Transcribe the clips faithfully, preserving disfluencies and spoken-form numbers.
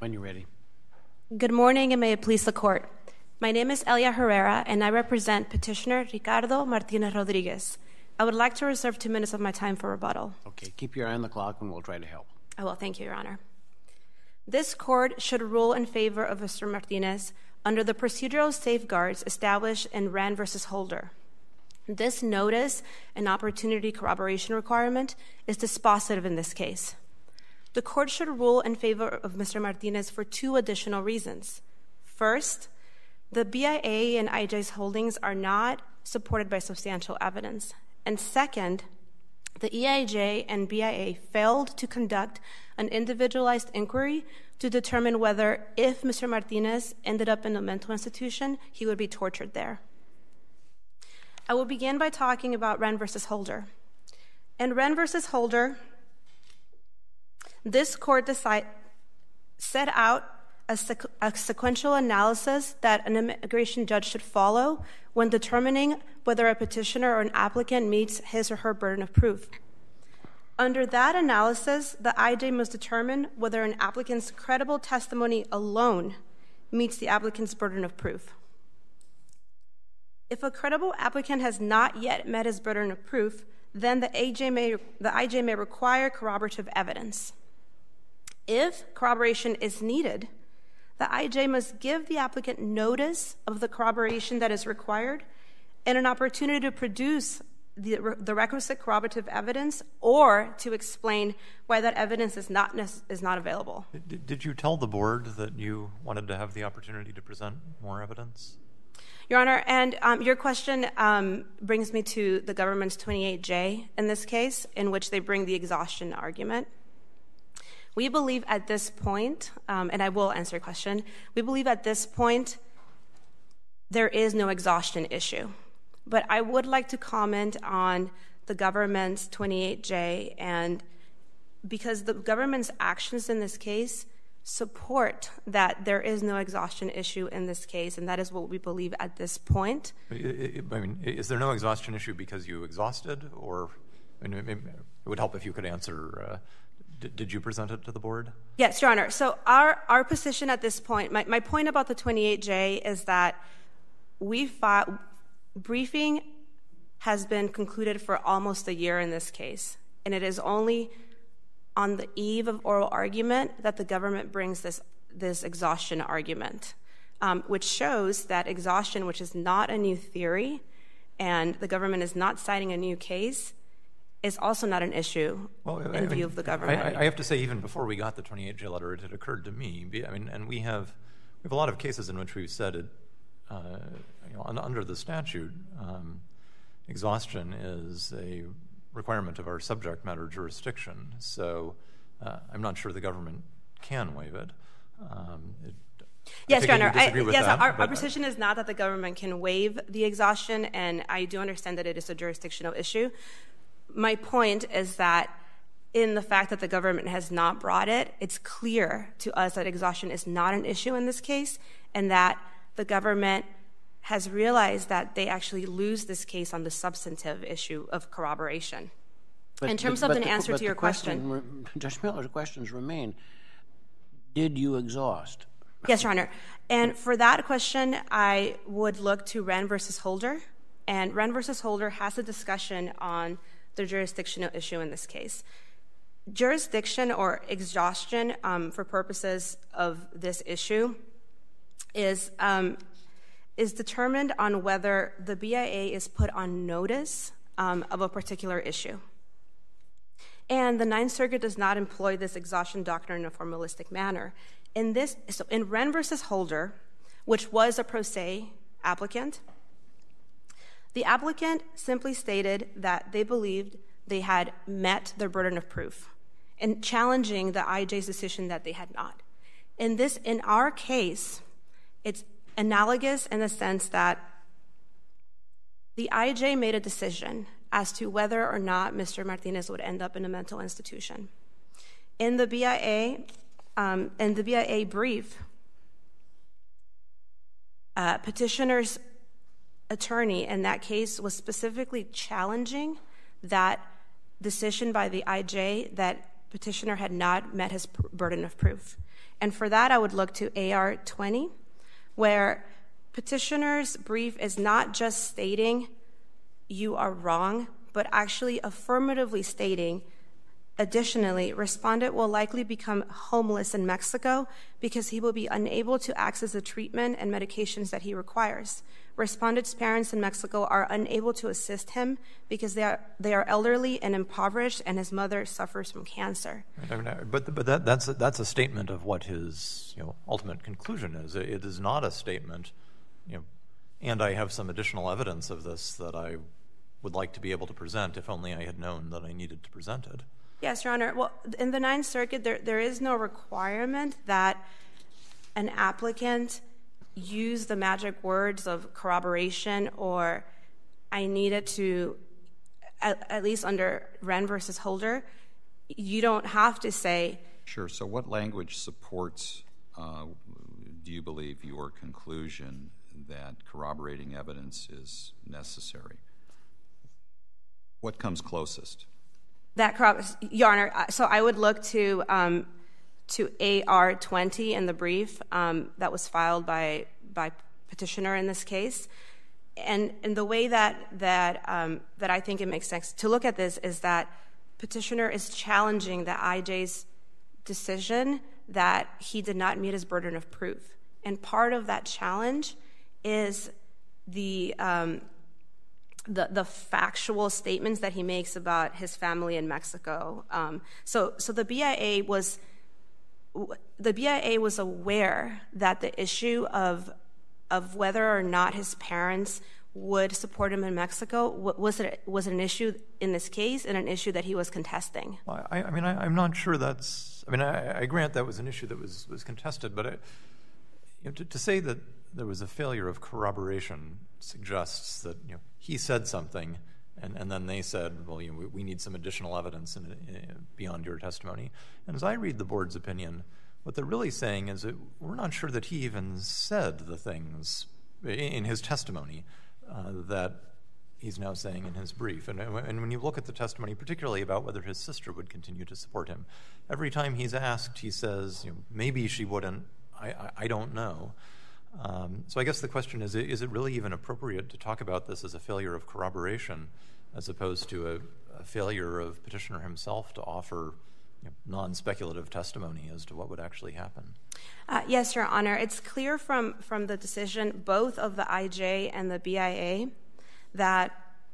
When you're ready. Good morning, and may it please the Court. My name is Elia Herrera, and I represent Petitioner Ricardo Martinez-Rodriguez. I would like to reserve two minutes of my time for rebuttal. Okay, keep your eye on the clock, and we'll try to help. I will. Thank you, Your Honor. This Court should rule in favor of Mister Martinez under the procedural safeguards established in Wren v. Holder. This notice and opportunity corroboration requirement is dispositive in this case. The Court should rule in favor of Mister Martinez for two additional reasons. First, the B I A and I J's holdings are not supported by substantial evidence. And second, the E I J and B I A failed to conduct an individualized inquiry to determine whether, if Mister Martinez ended up in a mental institution, he would be tortured there. I will begin by talking about Wren v. Holder. In Wren v. Holder, this Court decide, set out a, sequ- a sequential analysis that an immigration judge should follow when determining whether a petitioner or an applicant meets his or her burden of proof. Under that analysis, the I J must determine whether an applicant's credible testimony alone meets the applicant's burden of proof. If a credible applicant has not yet met his burden of proof, then the, A J may, the I J may require corroborative evidence. If corroboration is needed, the I J must give the applicant notice of the corroboration that is required and an opportunity to produce the, the requisite corroborative evidence or to explain why that evidence is not, is not available. Did, did you tell the board that you wanted to have the opportunity to present more evidence? Your Honor, and um, your question um, brings me to the government's twenty-eight J in this case, in which they bring the exhaustion argument. We believe at this point, um, and I will answer your question, we believe at this point there is no exhaustion issue. But I would like to comment on the government's twenty-eight J, and because the government's actions in this case support that there is no exhaustion issue in this case, and that is what we believe at this point. I mean, is there no exhaustion issue because you exhausted, or I mean, it would help if you could answer. Uh, did, did you present it to the board? Yes, Your Honor. So our our position at this point, my, my point about the twenty-eight J is that we fought. Briefing has been concluded for almost a year in this case, and it is only on the eve of oral argument that the government brings this, this exhaustion argument, um, which shows that exhaustion, which is not a new theory, and the government is not citing a new case, is also not an issue well, in I view mean, of the government. I, I have to say, even before we got the twenty-eight J letter, it had occurred to me, I mean, and we have, we have a lot of cases in which we've said it, Uh, you know, under the statute, um, exhaustion is a requirement of our subject matter jurisdiction. So uh, I'm not sure the government can waive it. Um, it yes, Your Honor. I, yes, that, our, our position is not that the government can waive the exhaustion, and I do understand that it is a jurisdictional issue. My point is that in the fact that the government has not brought it, it's clear to us that exhaustion is not an issue in this case, and that the government has realized that they actually lose this case on the substantive issue of corroboration. But, in terms but, of an the, answer to your question, question Judge Miller's questions remain. Did you exhaust? Yes, Your Honor. And for that question, I would look to Wren v. Holder. And Wren v. Holder has a discussion on the jurisdictional issue in this case. Jurisdiction or exhaustion, um, for purposes of this issue, is um, is determined on whether the B I A is put on notice um, of a particular issue. And the Ninth Circuit does not employ this exhaustion doctrine in a formalistic manner. In this, so in Wren v. Holder, which was a pro se applicant, the applicant simply stated that they believed they had met their burden of proof and challenging the I J's decision that they had not. In this, in our case, it's analogous in the sense that the I J made a decision as to whether or not Mister Martinez would end up in a mental institution. In the B I A, um, in the B I A brief, uh, petitioner's attorney in that case was specifically challenging that decision by the I J that petitioner had not met his pr- burden of proof. And for that, I would look to A R twenty, where petitioner's brief is not just stating you are wrong, but actually affirmatively stating, additionally, respondent will likely become homeless in Mexico because he will be unable to access the treatment and medications that he requires. Respondent's parents in Mexico are unable to assist him because they are they are elderly and impoverished, and his mother suffers from cancer. I mean, but but that, that's a, that's a statement of what his you know ultimate conclusion is. It is not a statement, you know, and I have some additional evidence of this that I would like to be able to present if only I had known that I needed to present it. Yes, Your Honor. Well, in the Ninth Circuit, there there is no requirement that an applicant use the magic words of corroboration or I needed to, at, at least under Wren versus Holder, you don't have to say. Sure. So what language supports, uh, do you believe, your conclusion that corroborating evidence is necessary? What comes closest? That, Your Honor, so I would look to um, to A R twenty in the brief um, that was filed by by petitioner in this case, and and the way that that um, that I think it makes sense to look at this is that petitioner is challenging the I J's decision that he did not meet his burden of proof, and part of that challenge is the um, the the factual statements that he makes about his family in Mexico. Um, so so the B I A was. The B I A was aware that the issue of of whether or not his parents would support him in Mexico was it was an issue in this case and an issue that he was contesting. Well, I, I mean, I, I'm not sure that's. I mean, I, I grant that was an issue that was was contested, but I, you know, to, to say that there was a failure of corroboration suggests that you know he said something. And, and then they said, well, you know, we, we need some additional evidence in, in, beyond your testimony. And as I read the board's opinion, what they're really saying is that we're not sure that he even said the things in, in his testimony uh, that he's now saying in his brief. And, and when you look at the testimony, particularly about whether his sister would continue to support him, every time he's asked, he says, you know, maybe she wouldn't, I, I, I don't know. Um, so I guess the question is, is it really even appropriate to talk about this as a failure of corroboration as opposed to a, a failure of petitioner himself to offer you know, non-speculative testimony as to what would actually happen? Uh, yes, Your Honor. It's clear from, from the decision, both of the I J and the B I A, that,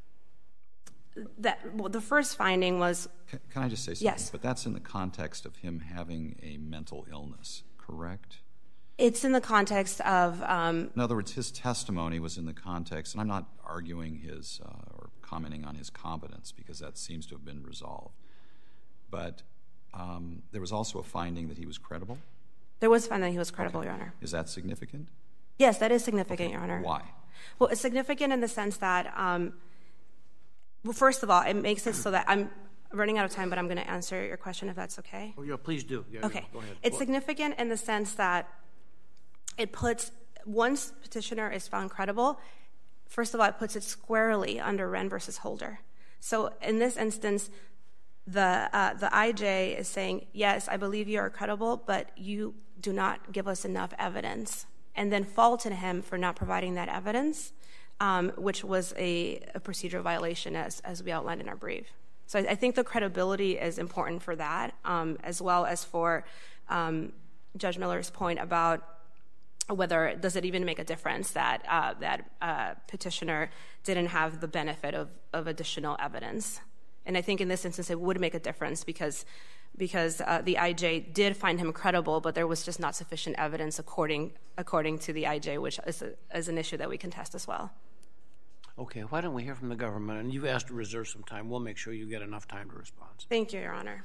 that well, the first finding was... Can, can I just say something? Yes. But that's in the context of him having a mental illness, correct? It's in the context of... Um, in other words, his testimony was in the context, and I'm not arguing his uh, or commenting on his competence because that seems to have been resolved, but um, there was also a finding that he was credible? There was a finding that he was credible, okay. Your Honor. Is that significant? Yes, that is significant, okay. Your Honor. Why? Well, it's significant in the sense that, um, well, first of all, it makes it so that I'm running out of time, but I'm going to answer your question if that's okay. Oh, yeah, please do. Yeah, okay. Yeah, go ahead. It's Go significant in the sense that it puts, once petitioner is found credible, first of all, it puts it squarely under Wren versus Holder. So in this instance, the uh, the I J is saying, yes, I believe you are credible, but you do not give us enough evidence, and then faulted him for not providing that evidence, um, which was a, a procedural violation as, as we outlined in our brief. So I, I think the credibility is important for that, um, as well as for um, Judge Miller's point about whether does it even make a difference that uh, that uh, petitioner didn't have the benefit of, of additional evidence. And I think in this instance it would make a difference because because uh, the I J did find him credible, but there was just not sufficient evidence according according to the I J, which is, a, is an issue that we contest as well. Okay, why don't we hear from the government? And you've asked to reserve some time. We'll make sure you get enough time to respond. Thank you, Your Honor.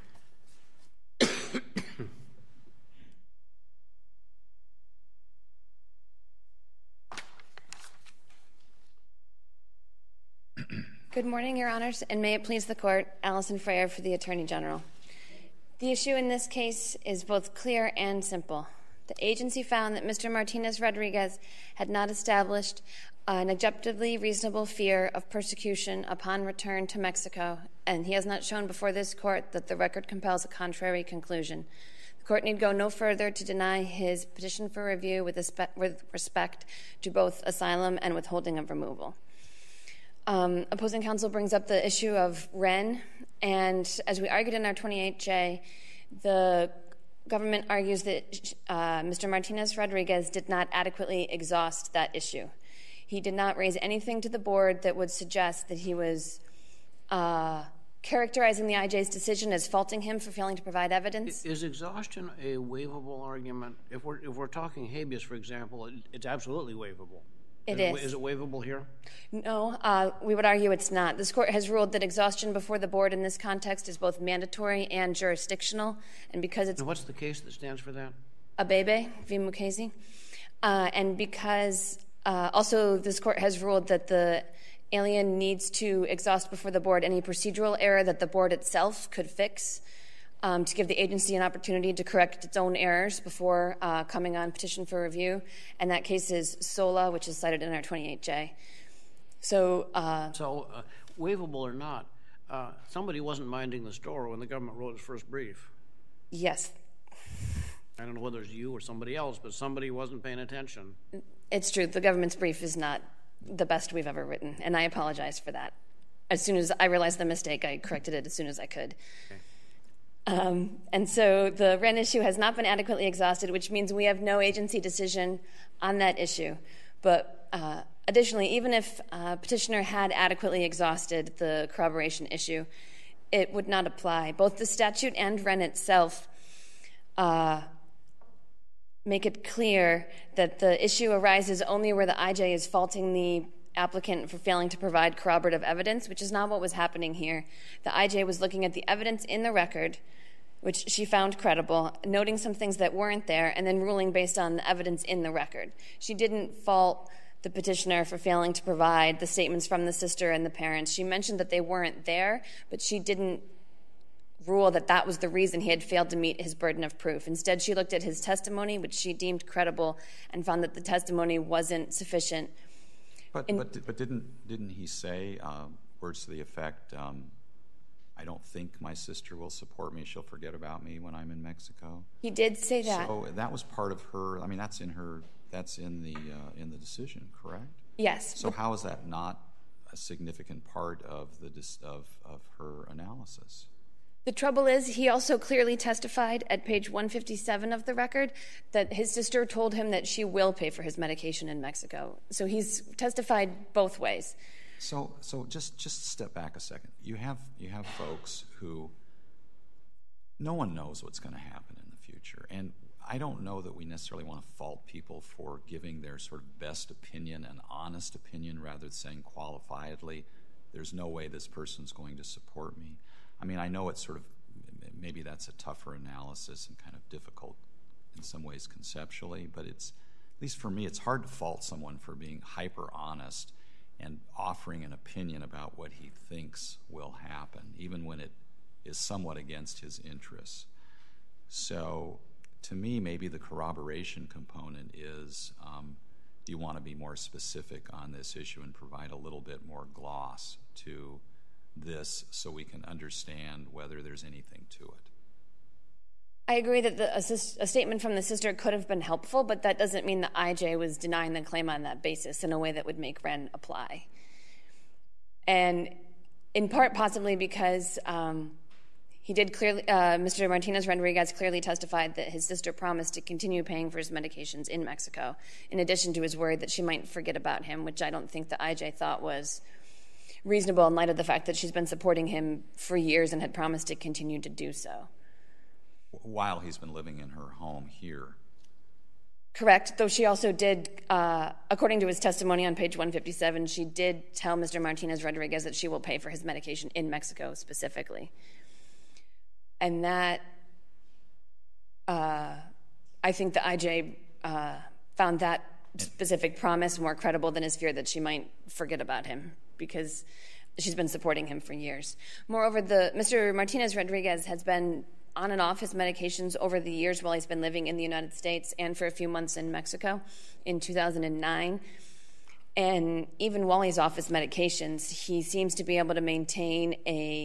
Good morning, Your Honors, and may it please the Court, Allison Freyer for the Attorney General. The issue in this case is both clear and simple. The agency found that Mister Martinez-Rodriguez had not established an objectively reasonable fear of persecution upon return to Mexico and he has not shown before this court that the record compels a contrary conclusion. The court need go no further to deny his petition for review with respect to both asylum and withholding of removal. Um, opposing counsel brings up the issue of Wren, and as we argued in our twenty-eight J, the government argues that uh, Mister Martinez-Rodriguez did not adequately exhaust that issue. He did not raise anything to the board that would suggest that he was uh, characterizing the I J's decision as faulting him for failing to provide evidence. Is exhaustion a waivable argument? If we're, if we're talking habeas, for example, it, it's absolutely waivable. It is. is. Is it waivable here? No, uh, we would argue it's not. This court has ruled that exhaustion before the board in this context is both mandatory and jurisdictional, and because it's... And what's the case that stands for that? Abebe v. Mukasey. Uh, and because uh, also this court has ruled that the alien needs to exhaust before the board any procedural error that the board itself could fix um, to give the agency an opportunity to correct its own errors before uh, coming on petition for review. And that case is SOLA, which is cited in our twenty-eight J. So, uh, so uh, waivable or not, uh, somebody wasn't minding the store when the government wrote its first brief. Yes. I don't know whether it's you or somebody else, but somebody wasn't paying attention. It's true. The government's brief is not the best we've ever written, and I apologize for that. As soon as I realized the mistake, I corrected it as soon as I could. Okay. Um, and so the Wren issue has not been adequately exhausted, which means we have no agency decision on that issue. But uh, additionally, even if uh, petitioner had adequately exhausted the corroboration issue, it would not apply. Both the statute and Wren itself uh, make it clear that the issue arises only where the I J is faulting the applicant for failing to provide corroborative evidence, which is not what was happening here. The I J was looking at the evidence in the record, which she found credible, noting some things that weren't there, and then ruling based on the evidence in the record. She didn't fault the petitioner for failing to provide the statements from the sister and the parents. She mentioned that they weren't there, but she didn't rule that that was the reason he had failed to meet his burden of proof. Instead, she looked at his testimony, which she deemed credible, and found that the testimony wasn't sufficient. But but, but didn't didn't he say uh, words to the effect, um, "I don't think my sister will support me. She'll forget about me when I'm in Mexico"? He did say that. So that was part of her. I mean, that's in her. That's in the uh, in the decision, correct? Yes. So how is that not a significant part of the of of her analysis? The trouble is, he also clearly testified at page one fifty-seven of the record that his sister told him that she will pay for his medication in Mexico. So he's testified both ways. So, so just just step back a second. You have you have folks who no one knows what's going to happen in the future, and I don't know that we necessarily want to fault people for giving their sort of best opinion and honest opinion rather than saying qualifiedly, "There's no way this person's going to support me." I mean, I know it's sort of, maybe that's a tougher analysis and kind of difficult in some ways conceptually, but it's, at least for me, it's hard to fault someone for being hyper honest and offering an opinion about what he thinks will happen, even when it is somewhat against his interests. So to me, maybe the corroboration component is, um, do you want to be more specific on this issue and provide a little bit more gloss to this so we can understand whether there's anything to it? I agree that the, a, a statement from the sister could have been helpful, but that doesn't mean the I J was denying the claim on that basis in a way that would make Wren apply. And in part possibly because um, he did clearly, uh, Mister Martinez-Rodriguez clearly testified that his sister promised to continue paying for his medications in Mexico, in addition to his worry that she might forget about him, which I don't think the I J thought was reasonable in light of the fact that she's been supporting him for years and had promised to continue to do so. While he's been living in her home here. Correct, though she also did, uh, according to his testimony on page one fifty-seven, she did tell Mister Martinez-Rodriguez that she will pay for his medication in Mexico specifically. And that, uh, I think the I J uh, found that specific promise more credible than his fear that she might forget about him, because she's been supporting him for years. Moreover, the Mister Martinez-Rodriguez has been on and off his medications over the years while he's been living in the United States and for a few months in Mexico in two thousand nine. And even while he's off his medications, he seems to be able to maintain a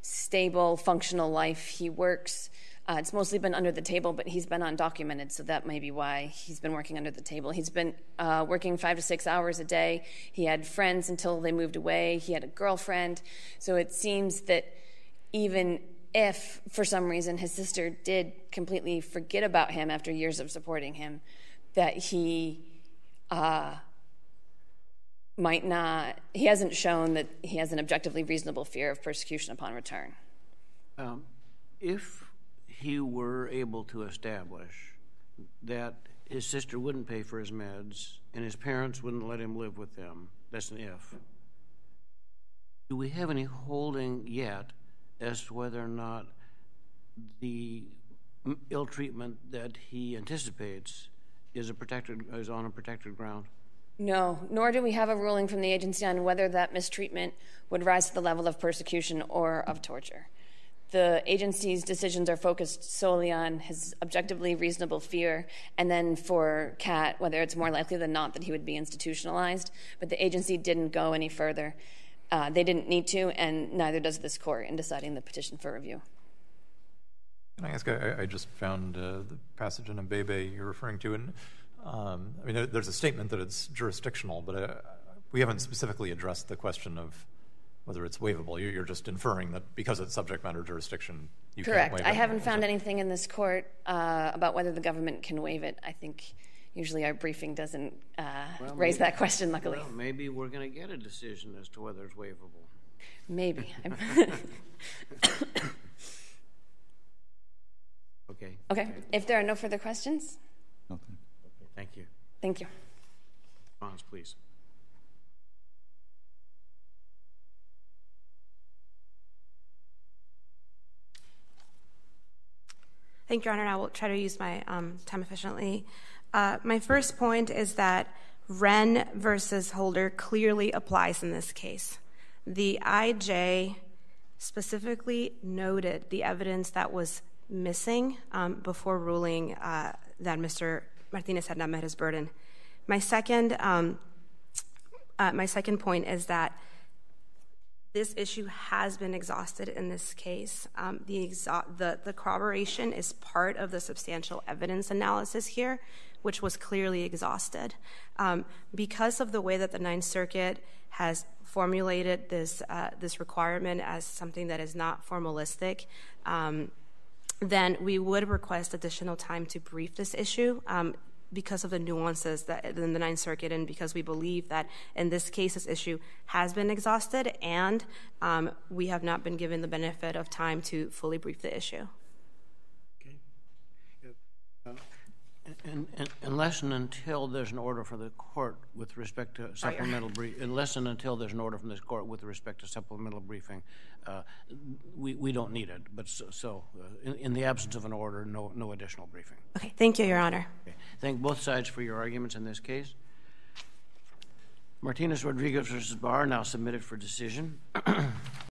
stable, functional life. He works. Uh, it's mostly been under the table, but he's been undocumented, so that may be why he's been working under the table. He's been uh, working five to six hours a day. He had friends until they moved away. He had a girlfriend. So it seems that even if, for some reason, his sister did completely forget about him after years of supporting him, that he uh, might not, he hasn't shown that he has an objectively reasonable fear of persecution upon return. Um, if he were able to establish that his sister wouldn't pay for his meds and his parents wouldn't let him live with them, that's an if, do we have any holding yet as to whether or not the ill treatment that he anticipates is a protected is on a protected ground? No, nor do we have a ruling from the agency on whether that mistreatment would rise to the level of persecution or of torture. The agency's decisions are focused solely on his objectively reasonable fear, and then for Kat, whether it's more likely than not that he would be institutionalized. But the agency didn't go any further. Uh, they didn't need to, and neither does this court in deciding the petition for review. Can I ask, I, I just found uh, the passage in Mbebe you're referring to, and um, I mean, there, there's a statement that it's jurisdictional, but uh, we haven't specifically addressed the question of whether it's waivable. You're just inferring that because it's subject matter jurisdiction, you Correct. can't waive it. I haven't found anything in this court uh, about whether the government can waive it. I think usually our briefing doesn't uh, well, raise maybe, that question, luckily. Well, maybe we're going to get a decision as to whether it's waivable. Maybe. Okay. Okay. If there are no further questions. Nothing. Okay, thank you. Thank you. Response, please. Thank you, Your Honor. I will try to use my um, time efficiently. Uh, my first point is that Wren versus Holder clearly applies in this case. The I J specifically noted the evidence that was missing um, before ruling uh, that Mister Martinez had not met his burden. My second, um, uh, my second point is that this issue has been exhausted in this case. Um, the, exo- the, the corroboration is part of the substantial evidence analysis here, which was clearly exhausted. Um, because of the way that the Ninth Circuit has formulated this, uh, this requirement as something that is not formalistic, um, then we would request additional time to brief this issue um, because of the nuances that in the Ninth Circuit, and because we believe that in this case this issue has been exhausted, and um, we have not been given the benefit of time to fully brief the issue. Okay. Uh, and, and, unless and until there's an order from the court with respect to supplemental brief, unless and until there's an order from this court with respect to supplemental briefing, uh, we we don't need it. But so, so uh, in, in the absence of an order, no no additional briefing. Okay. Thank you, Your Honor. Okay. Thank both sides for your arguments in this case. Martinez-Rodriguez versus Barr now submitted for decision.